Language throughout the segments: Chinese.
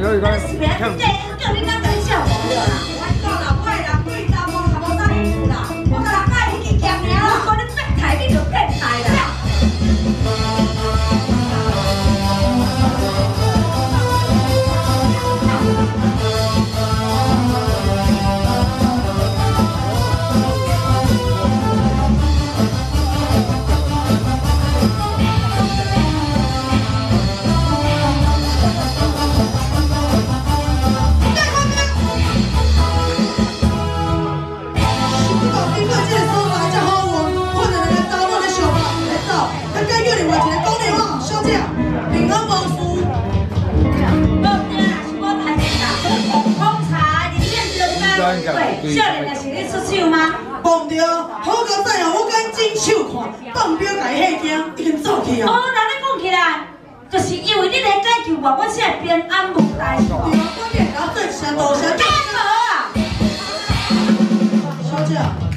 是别叫你刚才笑我了啦！我讲啦，我的人对查某差无啥意思啦，我甲人家已经见面了，我讲你变态，你就变态啦！ 对，少年就是咧出手吗？ 忘着，好高仔哦，我敢亲手看，放表家迄件已经走去啊。 哦，那你讲起来，就是因为你来解救我，我才会平安无代。对啊， 我给人家正声多声。 干无啊？ 小姐，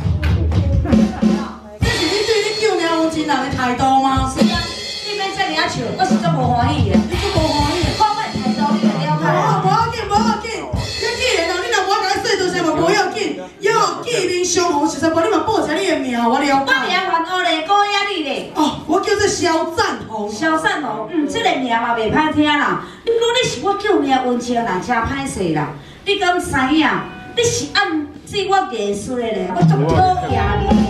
这是你对你救命有情人的态度吗？ 是啊，你免这样笑，我是足无欢喜的。 你足无欢喜？ 看我态度，你就了解。 无要紧，无要紧。你既然你若无甲我说多声嘛，无要紧。要见面相逢，实在无你嘛报一下你的名，我了解。 我名范欧嘞，高雅丽嘞。 哦，我叫做肖赞宏。 肖赞宏，这个名嘛袂歹听啦。不过你是我救命运气人，真歹势啦。你敢知影？你是按照我艺术的咧，我足讨厌你。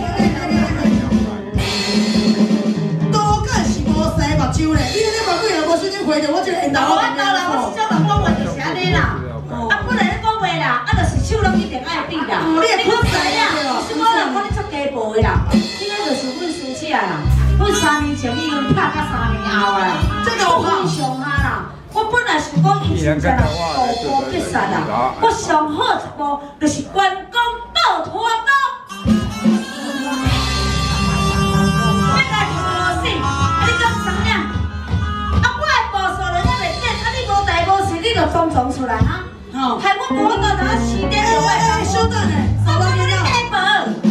多干是无生目睭咧，你迄个目睭若无小心回着我这个缘投。 我当然我是少人讲话就是安尼啦。啊，本来咧讲话啦，啊，就是手拢一定爱比啦。你可知影？是我人看你足家暴的啦。应该就是阮师姐啦，阮3年前已经拍到3年后啊啦。这个我非常哈啦。我本来想讲以前只人步步必杀啦，我上好一步就是关公斗拖刀。要甲你无死，你敢知影？啊，我的步数人还袂变，啊，你无代无事，你就装装出来哈。 害我无到哪死掉了！ 哎，小等下， 我讲你假报。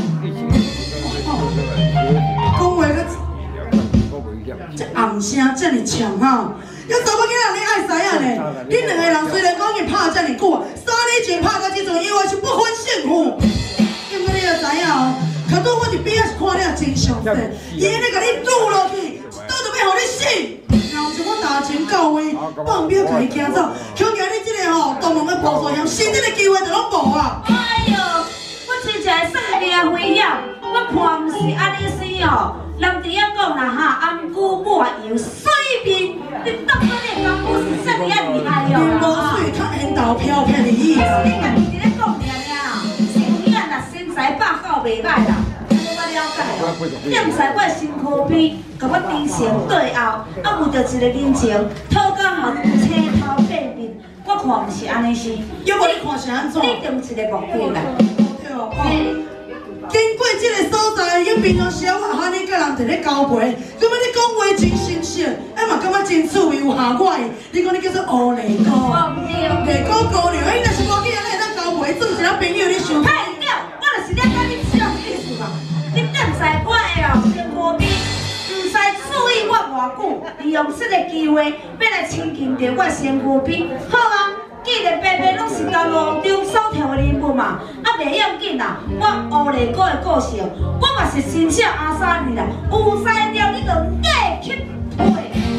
讲话个这红声这么强哈，要查某囡仔你爱知影呢？恁两个人虽然讲已拍这么久，3年前拍到这阵，因为是不分胜负。因为你要知影哦，可拄我伫边仔是看了真详细，伊安尼甲你撸落去，倒就要互你死。 然后像我大钱到位，放表可以行走，恐惊你这个吼，当门的步数险，生日的机会就拢无啊！ 哎呦，我真正会生命危险，我看唔是安尼生哦。人伫遐讲啦哈，安姑抹油水面，你当初你的功夫是真厉害哟！ 面无水，较缘投飘飘的意思。 你家己伫咧讲尔尔，身影啦，身材百够袂歹啦。 了解哦，你毋知我的身躯边，甲我低前对后，啊为着一个人情，讨讲后青头白面，我看毋是安尼是。 要无你看是安怎？ 你定一个目标啦。 对哦，经过这个所在，因平常时我喊你甲人伫咧交陪，咁么你讲话真新鲜，哎嘛感觉真趣味有下我的。你讲你叫做乌雷哥，雷哥姑娘，哎，若是无去安尼会当交陪，做一个朋友你想？ 嘿，对，我就是咧甲你讲意思嘛。 你敢知我的哦，身躯边，唔知注意我偌久，利用这个机会要来亲近着我身躯边，好啊！既然白白拢是dans路中所跳的人物嘛，啊袂要紧啦。我乌雷哥的个性，我嘛是心小阿三你啦，有才调你就硬去推。